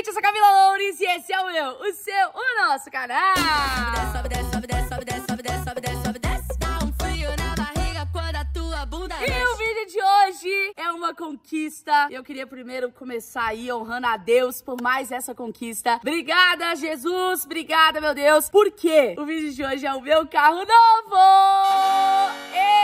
gente, eu sou a Camila Loures e esse é o meu, o seu, o nosso canal. Sobe, desce, sobe, desce, sobe, desce, sobe, desce, sobe, desce, sobe, desce. Dá um frio na barriga quando a tua bunda desce. E o vídeo de hoje é uma conquista. Eu queria primeiro começar aí honrando a Deus por mais essa conquista. Obrigada, Jesus. Obrigada, meu Deus. Porque o vídeo de hoje é o meu carro novo.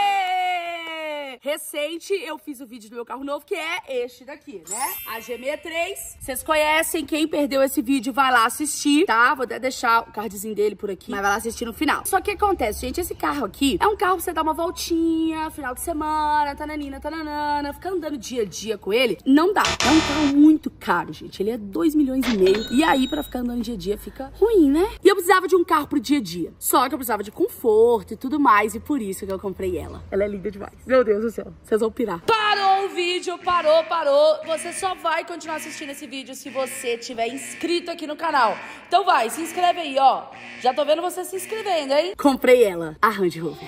Recente, eu fiz o vídeo do meu carro novo, que é este daqui, né? A G63. Vocês conhecem, quem perdeu esse vídeo vai lá assistir, tá? Vou até deixar o cardzinho dele por aqui, mas vai lá assistir no final. Só que acontece, gente, esse carro aqui é um carro pra você dar uma voltinha, final de semana, tananina, tananana, ficar andando dia a dia com ele, não dá. É um carro muito caro, gente. Ele é 2,5 milhões. E aí, pra ficar andando dia a dia, fica ruim, né? E eu precisava de um carro pro dia a dia. Só que eu precisava de conforto e tudo mais, e por isso que eu comprei ela. Ela é linda demais. Meu Deus do céu, vocês vão pirar. Parou o vídeo, parou. Você só vai continuar assistindo esse vídeo se você tiver inscrito aqui no canal. Então vai, se inscreve aí, ó. Já tô vendo você se inscrevendo, hein? Comprei ela, a Range Rover.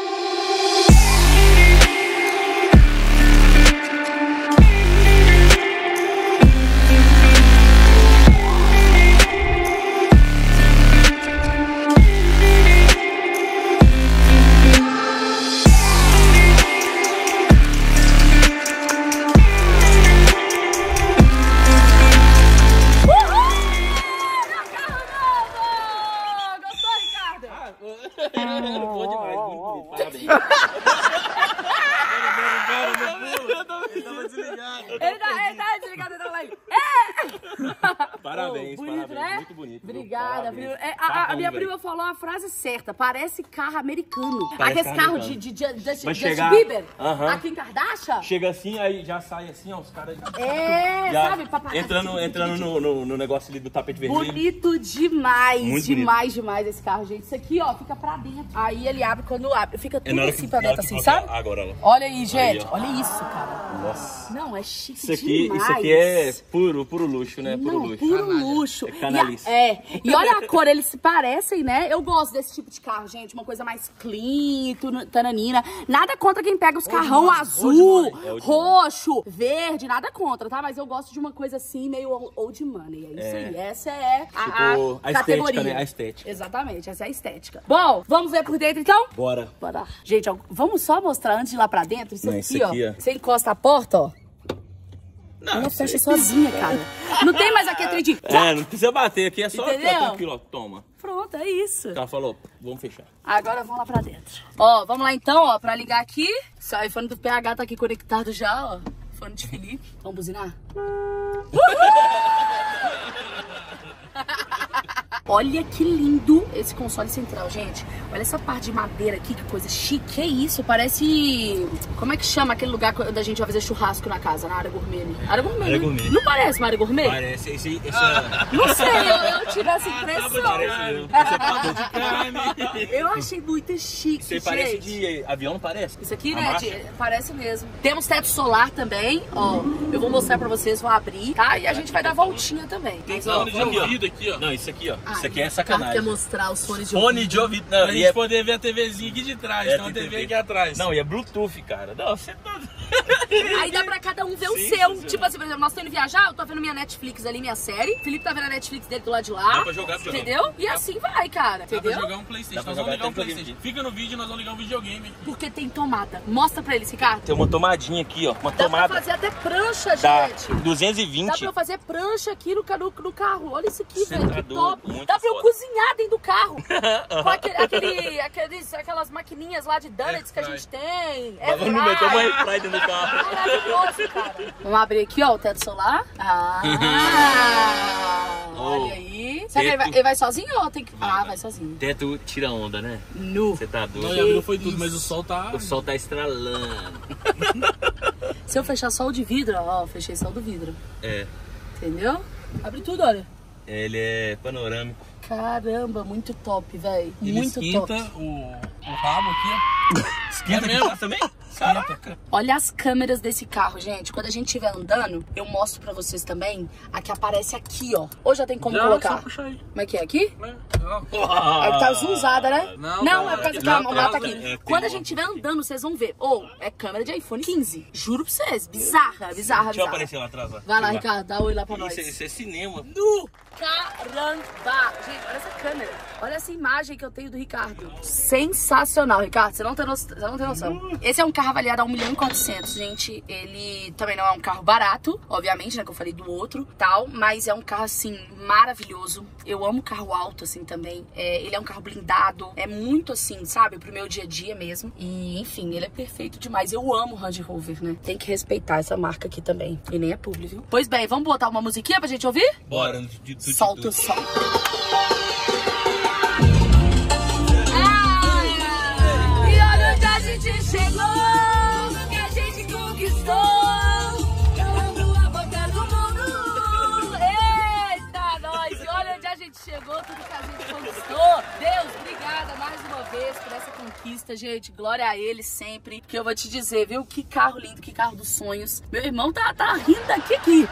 Bom demais, muito bonito, parabéns. Ele tava desligado. Ele tá desligado, ele tá lá. Parabéns, bonito, parabéns, né? muito bonito. Obrigada, Parabéns. viu? Tá A bom, minha velho. prima falou a frase certa. Parece carro americano. Parece Aquele carro carro de Justin Vai chegar- Bieber. Aham. Aqui em Kardashian. Chega assim, aí já sai assim, ó, os caras É, sabe? Papai. entrando no negócio ali do tapete vermelho. Bonito demais. Muito demais esse carro, gente. Isso aqui, ó, fica pra dentro. Aí ele abre quando abre. Fica tudo na hora assim que- pra na hora dentro, que assim, toca sabe? agora, ó. Olha aí, gente. Aí, ó. Olha isso, cara. Nossa. Não, é chique Isso demais. aqui é puro luxo, né? Puro Não, luxo. puro luxo. É canalice. E olha a cor, eles se parecem, né? Eu gosto desse tipo de carro, gente. Uma coisa mais clean, tananina. Nada contra quem pega os carrão azul, roxo, verde. Nada contra, tá? Mas eu gosto de uma coisa assim, meio old money. É isso aí. Essa é Tipo, a categoria. estética, né? A estética. Exatamente, essa é a estética. Bom, vamos ver por dentro, então? Bora. Bora. Gente, ó, vamos só mostrar antes de ir lá pra dentro. Isso Não, aqui, isso aqui, ó. Você encosta a porta, ó. Não, Ela isso fecha aí- sozinha, cara. Não tem mais aquele trem de... Não precisa bater aqui, é só Entendeu? ficar tranquilo, ó. Toma. Pronto, é isso. Ela falou, vamos fechar. Agora vamos lá pra dentro. Ó, vamos lá então, ó, pra ligar aqui. Seu iPhone do PH tá aqui conectado já, ó. Fone de Felipe. Vamos buzinar? Olha que lindo esse console central, gente. Olha essa parte de madeira aqui, que coisa chique. Que isso? Parece... Como é que chama aquele lugar onde a gente vai fazer churrasco na casa? Na área gourmet, né? Área gourmet, Área né? gourmet. Não parece uma área gourmet? Parece, esse Não sei, eu tive essa impressão. Eu achei muito chique, Você gente. parece de avião, não parece? Isso aqui, A né, marcha? parece mesmo. Temos teto solar também, ó. Eu vou mostrar pra vocês, vou abrir, tá? E a gente vai dar voltinha também. Mas, ó, Fone de ouvido aqui, ó. Não, isso aqui, ó. Isso aqui é quer sacanagem. mostrar os fones de Fone de ouvido. Não, Pra e gente é... poder ver a TVzinha aqui de trás, É, tem uma tem TV TV. aqui atrás. Não, e é Bluetooth, cara. Não, você tá... Aí dá pra cada um ver o Sim, seu. sim. Tipo assim, por exemplo, nós estamos indo viajar, eu tô vendo minha Netflix ali, minha série. O Felipe tá vendo a Netflix dele do lado de lá. Dá pra jogar videogame. Entendeu? E assim vai, cara. Dá pra Entendeu? jogar um Playstation, Dá pra nós vamos jogar ligar um até um Playstation. Fica no vídeo, nós vamos ligar um videogame. Porque tem tomada. Mostra pra eles, Ricardo. Tem uma tomadinha aqui, ó. Uma Dá pra tomada. fazer até prancha, Dá gente. Dá 220. pra eu fazer prancha aqui no carro. Olha isso aqui, Cê velho. tá Que doido, top. muito Dá pra eu foda. cozinhar dentro do carro. Com aquelas maquininhas lá de donuts que a gente tem. Mas vamos meter uma airfryer dentro do carro. Maravilhoso, cara. Vamos abrir aqui, ó, o teto solar. Olha aí. Será que Teto. ele vai sozinho ou tem que... vai sozinho. Teto tira onda, né? Nu. Você tá Não, doido. já abriu foi tudo, mas o sol tá... O sol tá estralando. Se eu fechar só o de vidro, ó, fechei só o do vidro. É. Entendeu? Abre tudo, olha. Ele é panorâmico. Caramba, muito top, velho. Ele Muito esquenta top. o rabo aqui, ó. Esquenta mesmo? também? Caraca. Olha as câmeras desse carro, gente. Quando a gente estiver andando, eu mostro pra vocês também. Aqui aparece aqui, ó. Ou já tem como Já, colocar? só puxar aí. Como é que é? Aqui? Não. É que tá zoomzada, né? Não, é por causa que não, a mão tá não, aqui. tem Quando a uma. gente estiver andando, vocês vão ver. Ou, é câmera de iPhone 15. Juro pra vocês. Bizarra. Deixa eu bizarra. aparecer lá atrás, ó. Vai lá, Deixa eu Ricardo. Dá oi lá pra nós. Isso é cinema. No caramba! Gente, olha essa câmera. Olha essa imagem que eu tenho do Ricardo. Sensacional, Ricardo. Você não tem noção. Esse é um carro avaliado a 1.400.000, gente. Ele também não é um carro barato, obviamente, né? Que eu falei do outro, tal. Mas é um carro, assim, maravilhoso. Eu amo carro alto, assim, também. Ele é um carro blindado. É muito, assim, sabe? Pro meu dia a dia mesmo. E, enfim, ele é perfeito demais. Eu amo Range Rover, né? Tem que respeitar essa marca aqui também. E nem é publi, viu? Pois bem, vamos botar uma musiquinha pra gente ouvir? Bora. Solta o som. E olha onde a gente chegou, que a gente conquistou, calando a boca do mundo. Eita, nós! E olha onde a gente chegou, tudo que a gente conquistou. Deus, obrigada mais uma vez por essa conquista, gente. Glória a Ele sempre. Que eu vou te dizer, viu? Que carro lindo, que carro dos sonhos. Meu irmão tá rindo daqui aqui.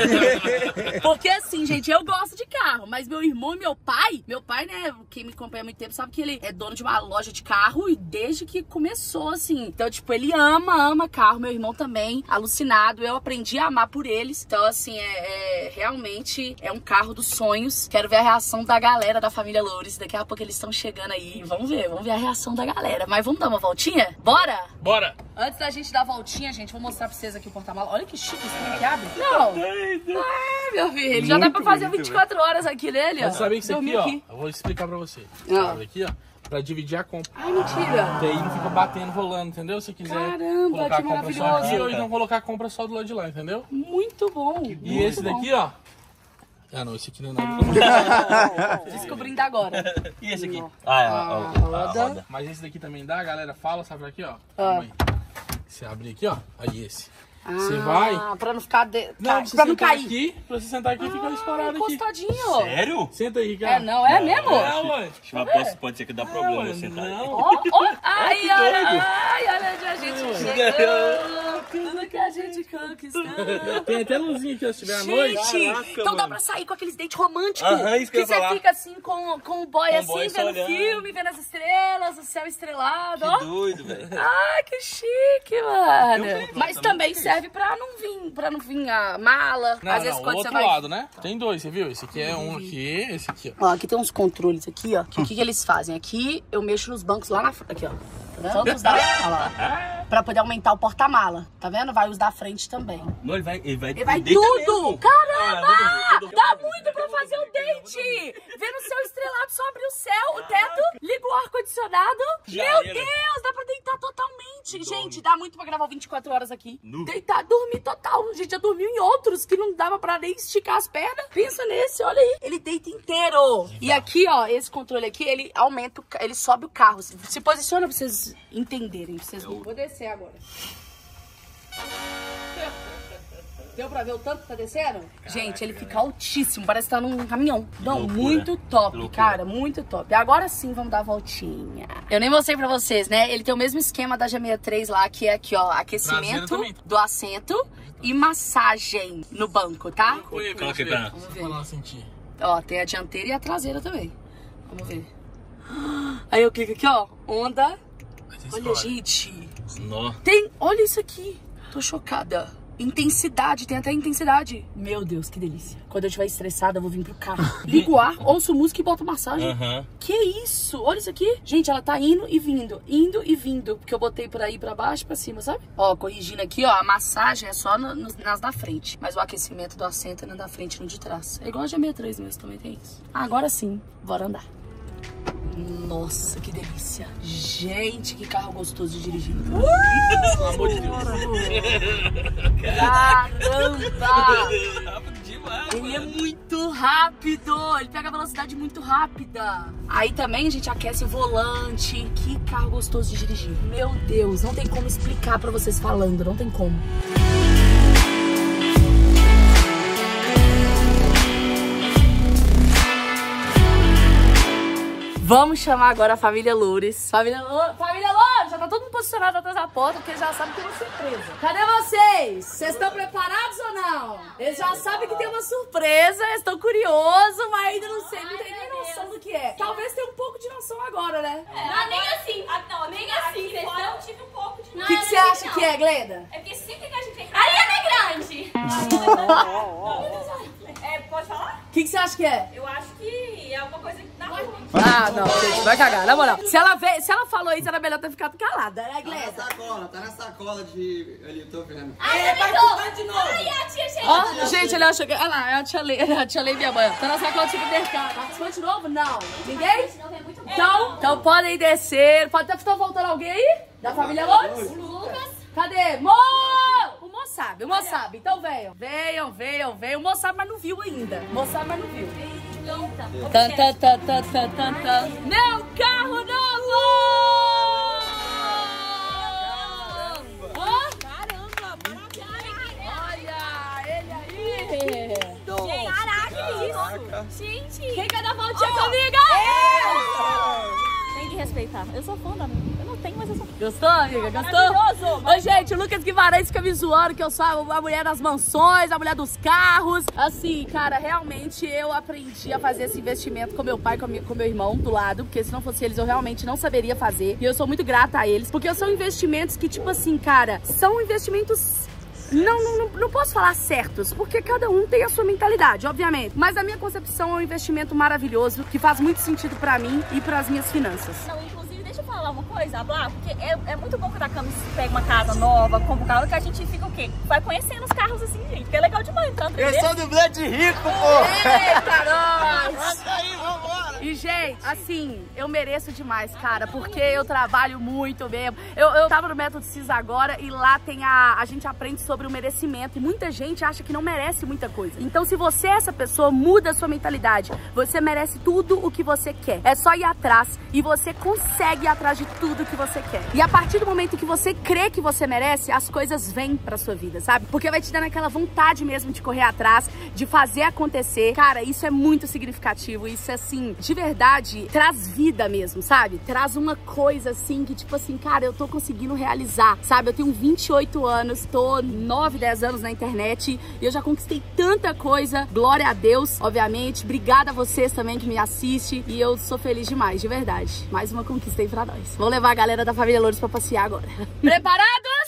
Porque assim, gente, eu gosto de carro, mas meu irmão e meu pai, né, quem me acompanha há muito tempo sabe que ele é dono de uma loja de carro e desde que começou, assim. Então, tipo, ele ama carro, meu irmão também, alucinado. Eu aprendi a amar por eles. Então, assim, realmente é um carro dos sonhos. Quero ver a reação da galera da família Loures. Daqui a pouco eles estão chegando aí. Vamos ver a reação da galera. Mas vamos dar uma voltinha? Bora? Bora. Antes da gente dar a voltinha, gente, vou mostrar pra vocês aqui o porta-mala. Olha que chique esse trem que abre. Não. Meu filho, já dá pra fazer 24 horas aqui nele, ó. Mas sabe que isso aqui, Dormir ó, eu vou explicar pra você. Ah. Sabe aqui, ó, pra dividir a compra. Ai, mentira. Daí não fica batendo, rolando, entendeu? Se quiser Caramba, colocar que a compra só maravilhoso. aqui, ou então colocar a compra só do lado de lá, entendeu? Muito bom. E esse daqui, ó. Ah, não, esse aqui não é nada. Descobrindo agora. E esse aqui? A roda. roda. Mas esse daqui também dá, a galera fala, sabe aqui, ó. Ah. Calma aí. Você abre aqui, ó. Aí esse. Você vai. Pra não ficar... Não, pra não cair. Aqui, pra você sentar aqui e ficar disparado aqui. Encostadinho. Sério? Senta aí, Ricardo. Não é mesmo? É, ué. Pode ser que dá problema ué, você sentar. não. Ó. Ai, olha onde a gente chegou. Tudo que a gente conquistou. Tem até luzinha aqui, ó, se tiver à noite. Gente, Caraca, então dá mano. pra sair com aqueles dentes românticos. Aham, isso que eu ia você falar. fica assim com o boy Com o assim, boy só vendo olhando. filme, vendo as estrelas, o céu estrelado, ó. Doido, velho. Ah, que chique, mano. Eu Mas também serve pra não vir a mala. Não, Às vezes não, quando o você outro vai... lado, né? Tem dois, você viu? Esse aqui é um aqui, esse aqui, ó. Ó, aqui tem uns controles aqui, ó. O que eles fazem? Aqui eu mexo nos bancos lá na frente. Aqui, ó. Tá vendo? Todos da... Olha lá. Pra poder aumentar o porta-mala. Tá vendo? Vai os da frente também. Não, ele vai Tudo! mesmo. Caramba! Dá muito pra fazer o date! Vendo o céu estrelado, só abrir o céu, o teto, liga o ar-condicionado. Já Meu era. Deus, dá pra deitar totalmente. Gente, dá muito pra gravar 24 horas aqui. Nu. Deitar, dormir total. A gente já dormiu em outros que não dava pra nem esticar as pernas. Pensa nesse, olha aí. Ele deita inteiro. E aqui, ó, esse controle aqui, ele aumenta, ele sobe o carro. Se posiciona pra vocês entenderem. Pra vocês vou descer agora. Deu pra ver o tanto que tá descendo? Gente, ele fica altíssimo, parece que tá num caminhão. Não, Loucura. muito top, Loucura. cara, muito top. Agora sim, vamos dar a voltinha. Eu nem mostrei pra vocês, né? Ele tem o mesmo esquema da G63 lá, que é aqui, ó, Traseira aquecimento também. do assento e massagem no banco, tá? Coloca aí pra... Vamos Vamos ver. lá sentir. Ó, tem a dianteira e a traseira também. Vamos ver. Aí eu clico aqui, ó, onda. Aí você Olha, escolhe. gente. Nó. Tem, olha isso aqui. Tô chocada. Intensidade, tem até intensidade. Meu Deus, que delícia. Quando eu estiver estressada, eu vou vir pro carro. Ligo o ar, ouço música e boto massagem. Aham. Que isso? Olha isso aqui. Gente, ela tá indo e vindo. Porque eu botei por aí pra baixo e pra cima, sabe? Ó, corrigindo aqui, ó, a massagem é só nas da frente. Mas o aquecimento do assento é na da frente e no de trás. É igual a G63 mesmo, também tem isso. Agora sim, bora andar. Nossa, que delícia. Gente, que carro gostoso de dirigir. Pelo amor de Deus. Caramba! Rápido demais, Ele é mano. muito rápido. Ele pega a velocidade muito rápida. Aí também a gente aquece o volante. Que carro gostoso de dirigir. Meu Deus, não tem como explicar pra vocês falando. Não tem como. Vamos chamar agora a família Loures. Família Loures, já tá todo mundo posicionado atrás da porta, porque já sabe que tem uma surpresa. Cadê vocês? Vocês estão preparados ou não? Eles já sabem que tem uma surpresa, eles estão curiosos, mas ainda não sei, não tem nem noção do que é. Talvez tenha um pouco de noção agora, né? Não, nem assim. Não, nem assim. Fora eu tive um pouco de... O que você acha que é, Glenda? É porque sempre que a gente tem... Ariana Grande! Pode falar? O que você acha que é? Eu acho que é alguma coisa da rua. Ah, não, gente, vai cagar, na moral. Se ela falou isso, era melhor ter ficado calada, né, Glenda? Tá na sacola de... Ali, tô vendo. Ai, vai ficar de novo. Ai, a tia chega. Ó, gente, ele achou que... Olha lá, é a tia Lei minha mãe. Tá na sacola do supermercado. Participou de novo? Não. Ninguém? Então podem descer. Tá faltando alguém aí? Da família Lourdes? Lucas. Cadê? O Mo sabe, Então venham. O Mo sabe, mas não viu ainda. Meu carro novo! Olha, ele aí! Caraca, que isso? Gente! Quem quer dar voltinha comigo? Tem que respeitar. Eu sou fã da minha. Eu não tenho, mas eu sou fã. Gostou, amiga? Gostou? Oi, gente, o Lucas Guimarães fica me zoando que eu sou a mulher das mansões, a mulher dos carros. Assim, cara, realmente eu aprendi a fazer esse investimento com meu pai, com meu irmão do lado, porque se não fosse eles eu realmente não saberia fazer. E eu sou muito grata a eles, porque são investimentos que, tipo assim, cara, são investimentos... Não posso falar certos, porque cada um tem a sua mentalidade, obviamente. Mas a minha concepção é um investimento maravilhoso, que faz muito sentido pra mim e pras minhas finanças. Não, inclusive, deixa eu falar uma coisa, Blá, porque é muito bom quando a Camis pega uma casa nova, compra um carro, que a gente fica o quê? Vai conhecendo os carros assim, gente, que é legal demais, tá? Eu sou dublê de rico, pô! Eita, nós! Aí, vambora! E, gente, assim, eu mereço demais, cara, porque eu trabalho muito mesmo. Eu tava no Método CIS agora e lá tem a gente aprende sobre o merecimento e muita gente acha que não merece muita coisa. Então, se você é essa pessoa, muda a sua mentalidade. Você merece tudo o que você quer. É só ir atrás e você consegue ir atrás de tudo que você quer. E a partir do momento que você crê que você merece, as coisas vêm pra sua vida, sabe? Porque vai te dando aquela vontade mesmo de correr atrás, de fazer acontecer. Cara, isso é muito significativo. Isso é, assim, de verdade, traz vida mesmo, sabe? Traz uma coisa, assim, que tipo assim, cara, eu tô conseguindo realizar, sabe? Eu tenho 28 anos, tô 9, 10 anos na internet e eu já conquistei tanta coisa. Glória a Deus, obviamente. Obrigada a vocês também que me assistem e eu sou feliz demais, de verdade. Mais uma conquista aí pra nós. Vou levar a galera da família Lourdes pra passear agora. Preparados?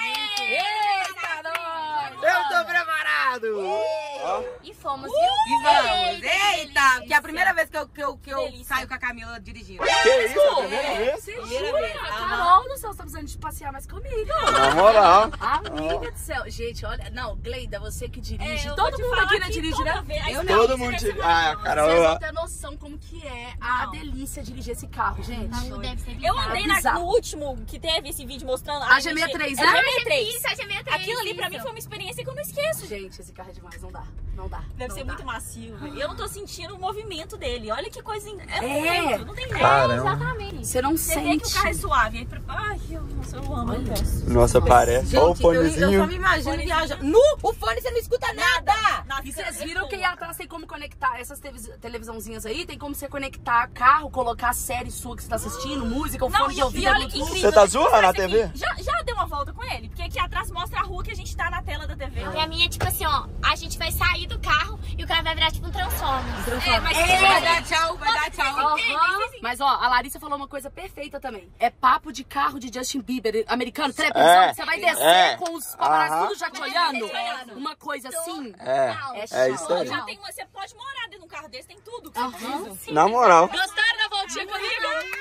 Eita, nós! Eu tô preparado! E fomos, E vamos! Eita! Que é a primeira vez que eu saio com a Camila dirigindo. Que isso? É a primeira vez? Você Primeira jura? vez. Carol do céu, você tá precisando de passear mais comigo. Na moral. Amiga do céu. Gente, olha... Não, Gleida, você que dirige. eu Todo vou te mundo falar aqui, né, que dirige, toda né? vez- Eu Todo mundo dirige. Ah, Carol. Vocês não têm noção como que é a delícia dirigir esse carro, gente. Deve ser eu andei bizarro. no último que teve esse vídeo mostrando A G63, a né? G63. Isso, a G63. Aquilo ali pra mim foi uma experiência que eu não esqueço. Gente, esse carro é demais, não dá. Não dá. Deve não ser dá. muito macio, velho. Eu não tô sentindo o movimento dele. Olha que coisa. Não tem jeito. Caramba. Exatamente. Você não Você vê sente. que o carro é suave. Aí, ai, nossa, eu amo. Eu peço. Nossa, parece. Olha o Gente, eu só fonezinho. me imagino viajando. No o fone você não escuta nada! E vocês viram que aí atrás tem como conectar essas televisãozinhas aí? Tem como você conectar carro, colocar a série sua que você tá assistindo, música, o Não, fone de e ouvido. olha que Bluetooth. incrível. Você tá zoando na Esse aqui, TV? Já deu uma volta com ele? Porque aqui atrás mostra a rua que a gente tá na tela da TV. E a minha é tipo assim, ó, a gente vai sair do carro e o carro vai virar tipo um Transformers. Mas Vai dar tchau, vai dar tchau. Aham. Mas ó, a Larissa falou uma coisa perfeita também. É papo de carro de Justin Bieber, americano, televisão, você vai descer com os paparazzi tudo já te olhando. Uma coisa assim. É isso aí. já tem, você pode morar dentro de um carro desse, tem tudo que você precisa. Na moral. Gostaram da voltinha comigo?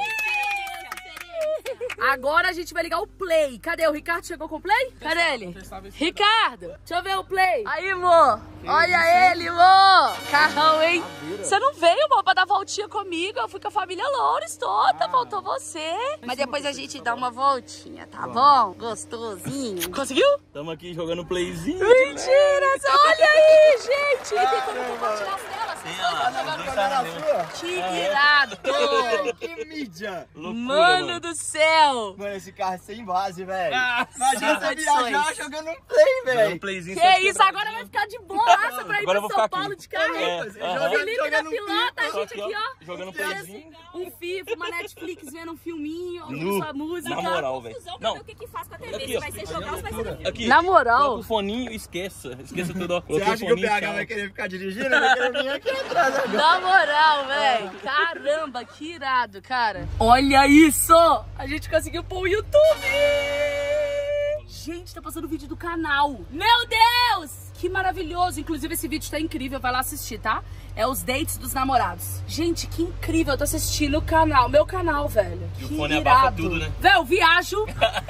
Agora a gente vai ligar o play. Cadê? O Ricardo chegou com o play? Cadê ele? Ricardo, deixa eu ver o play. Aí, amor. Olha ele, amor. Carrão, hein? Você não veio, amor, pra dar voltinha comigo. Eu fui com a família Lourdes toda. Faltou você. Mas depois a gente dá uma voltinha, tá bom? Gostosinho. Conseguiu? Tamo aqui jogando playzinho. Mentira! Olha aí, gente. E tem como compartilhar as telas? Tem, olha lá. Que irado! Que mídia! Mano do céu! Mano, esse carro é sem base, velho. Imagina você viajar jogando um play, velho. Um playzinho. Que isso, agora vai ficar de boaça pra ir Agora pra eu vou São ficar Paulo aqui. de carro. É, Felipe da pilota, a gente Aqui, aqui, ó. Jogando um playzinho. Um FIFA, uma Netflix, vendo um filminho, ouvindo Nu. sua música. Na moral, velho. Confusão pra Não. ver o que que faz com a TV. Aqui, Se ó. vai ser jogar ou se vai ser filme. Aqui. Na moral. Coloca o foninho e esqueça. Esqueça tudo, ó. Você Coloquei acha que o foninho, PH tchau. vai querer ficar dirigindo? Vai querer vir aqui atrás agora. Na moral, velho. Caramba, que irado, cara. Olha isso! A gente conseguiu pôr o YouTube! Gente, tá passando o vídeo do canal. Meu Deus! Que maravilhoso. Inclusive, esse vídeo tá incrível. Vai lá assistir, tá? É os dates dos namorados. Gente, que incrível. Eu tô assistindo o canal. Meu canal, velho. E o Que fone abafa irado. tudo, né? Velho, eu viajo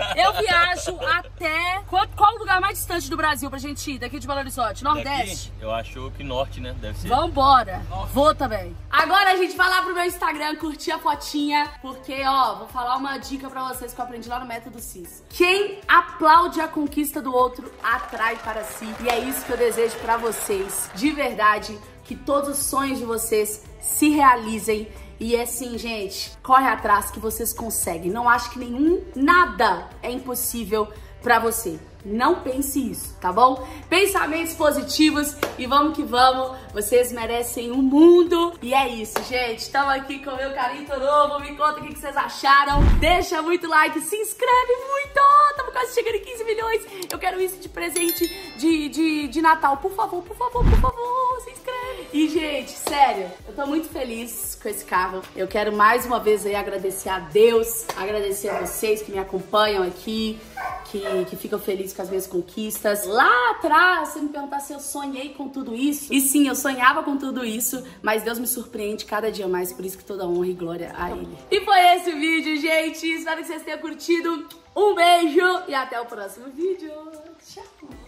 até... Qual o lugar mais distante do Brasil pra gente ir? Daqui de Belo Horizonte? Nordeste? Daqui, eu acho que norte, né? Deve ser. Vambora. Vou também. Agora a gente vai lá pro meu Instagram curtir a fotinha, porque, ó, vou falar uma dica pra vocês que eu aprendi lá no Método CIS. Quem aplaude a conquista do outro atrai para si. E é isso que eu desejo pra vocês. De verdade, que todos os sonhos de vocês se realizem. E assim, gente, corre atrás que vocês conseguem. Não acho que nada é impossível pra você. Não pense isso, tá bom? Pensamentos positivos e vamos que vamos. Vocês merecem um mundo. E é isso, gente. Estamos aqui com o meu carito novo. Me conta o que vocês acharam. Deixa muito like, se inscreve muito. Estamos quase chegando em 15 milhões. Eu quero isso de presente de Natal. Por favor, se inscreve. E, gente, sério, eu tô muito feliz com esse carro. Eu quero mais uma vez aí agradecer a Deus, agradecer a vocês que me acompanham aqui, que ficam felizes com as minhas conquistas. Lá atrás, você me perguntar se eu sonhei com tudo isso. E sim, eu sonhava com tudo isso, mas Deus me surpreende cada dia mais, por isso que toda honra e glória a Ele. E foi esse o vídeo, gente. Espero que vocês tenham curtido. Um beijo e até o próximo vídeo. Tchau.